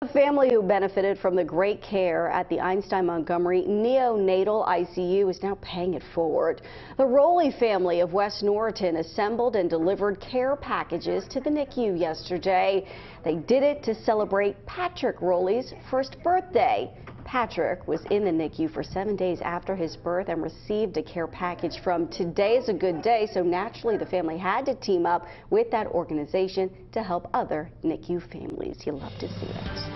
The family who benefited from the great care at the Einstein Montgomery Neonatal ICU is now paying it forward. The Rolli family of West Norriton assembled and delivered care packages to the NICU yesterday. They did it to celebrate Patrick Rolli's first birthday. Patrick was in the NICU for 7 days after his birth and received a care package from Today is a Good Day, so naturally the family had to team up with that organization to help other NICU families. You'll love to see it.